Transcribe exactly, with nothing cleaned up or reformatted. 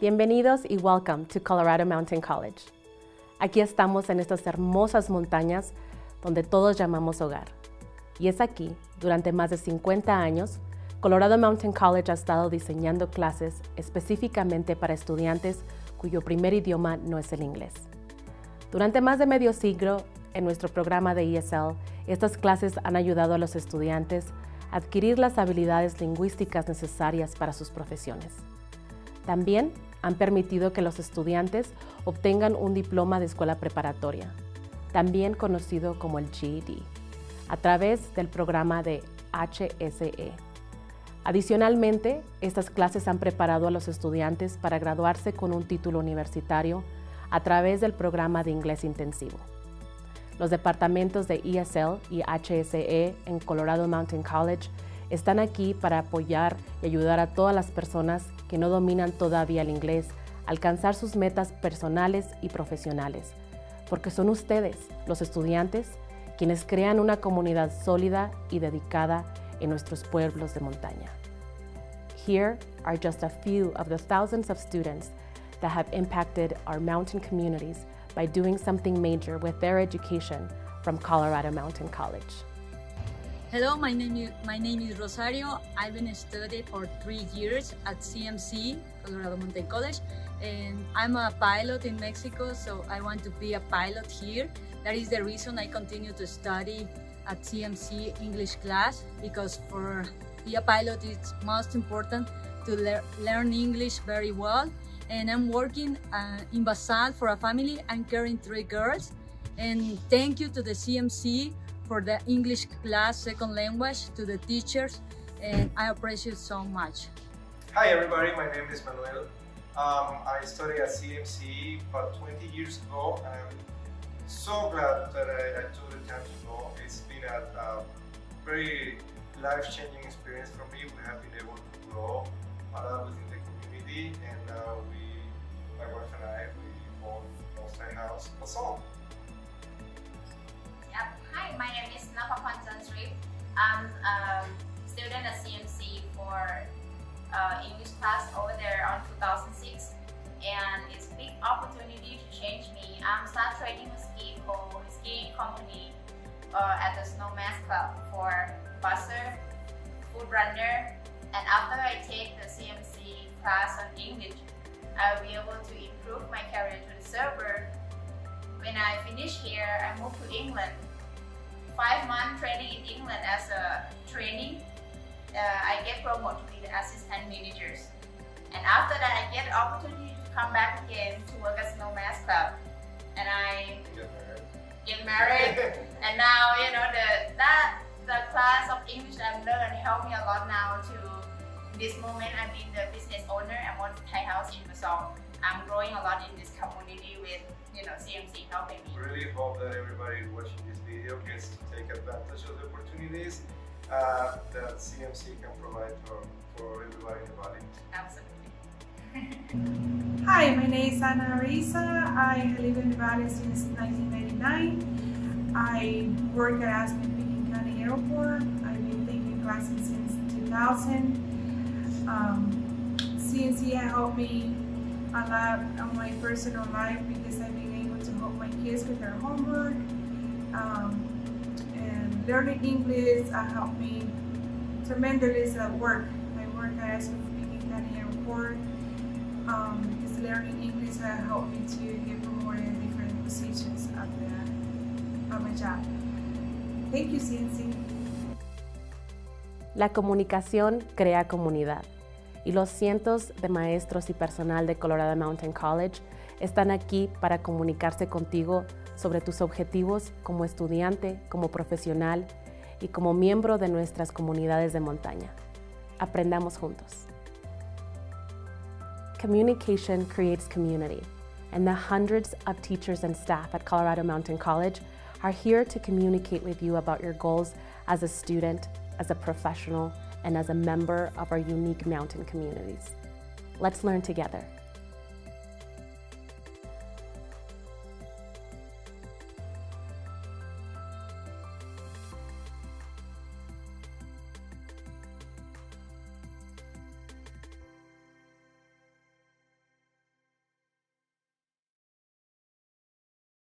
Bienvenidos y welcome to Colorado Mountain College. Aquí estamos en estas hermosas montañas donde todos llamamos hogar. Y es aquí, durante más de cincuenta años, Colorado Mountain College ha estado diseñando clases específicamente para estudiantes cuyo primer idioma no es el inglés. Durante más de medio siglo, en nuestro programa de E S L, estas clases han ayudado a los estudiantes a adquirir las habilidades lingüísticas necesarias para sus profesiones. También han permitido que los estudiantes obtengan un diploma de escuela preparatoria, también conocido como el G E D, a través del programa de H S E. Adicionalmente, estas clases han preparado a los estudiantes para graduarse con un título universitario a través del programa de inglés intensivo. Los departamentos de E S L y H S E en Colorado Mountain College están aquí para apoyar y ayudar a todas las personas que no dominan todavía el inglés a alcanzar sus metas personales y profesionales, porque son ustedes, los estudiantes, quienes crean una comunidad sólida y dedicada en nuestros pueblos de montaña. Here are just a few of the thousands of students that have impacted our mountain communities by doing something major with their education from Colorado Mountain College. Hello, my name is, my name is Rosario. I've been studying for three years at C M C, Colorado Mountain College, and I'm a pilot in Mexico, so I want to be a pilot here. That is the reason I continue to study at C M C English class, because for be a pilot it's most important to le learn English very well. And I'm working uh, in Basal for a family. I'm caring three girls, and thank you to the C M C for the English class, second language, to the teachers, and I appreciate so much. Hi everybody, my name is Manuel. Um, I studied at C M C about twenty years ago, and I'm so glad that I, I took the time to go. It's been a, a very life-changing experience for me. We have been able to grow a lot within the community, and uh, we, my wife and I, we own a house, Basal. Yep. Hi, my name is Napapan Zansrip. I'm a student at C M C for uh, English class over there on two thousand six, and it's a big opportunity to change me. I'm start training a ski for a skiing company uh, at the Snowmass Club for busser, food runner, and after I take the C M C class on English, I'll be able to improve my career to the server. When I finish here, I moved to England. Five months training in England as a trainee, uh, I get promoted to be the assistant managers. And after that, I get the opportunity to come back again to work at Snowmass Club. And I Get married. get married. And now, you know, the that the class of English I've learned helped me a lot now to this moment. I'm being the business owner and want a Thai house in Basal. I'm growing a lot in this community with, you know, C M C helping me. Really hope that everybody watching this video gets to take advantage of the opportunities uh, that C M C can provide for, for everybody in the valley. Absolutely. Hi, my name is Ana Risa. I live in the valley since nineteen ninety-nine. I work at Aspen Pekin County Airport. I've been taking classes since two thousand. Um, C M C has helped me a lot on my personal life because I've been able to help my kids with their homework. Um, and learning English uh, helped me tremendously at work. I work at Aspen Pekin County Airport. Um, because learning English has helped me to get promoted in different positions at, the, at my job. Thank you, C M C. La comunicación crea comunidad, y los cientos de maestros y personal de Colorado Mountain College están aquí para comunicarse contigo sobre tus objetivos como estudiante, como profesional y como miembro de nuestras comunidades de montaña. Aprendamos juntos. Communication creates community, and the hundreds of teachers and staff at Colorado Mountain College are here to communicate with you about your goals as a student, as a professional, and as a member of our unique mountain communities. Let's learn together.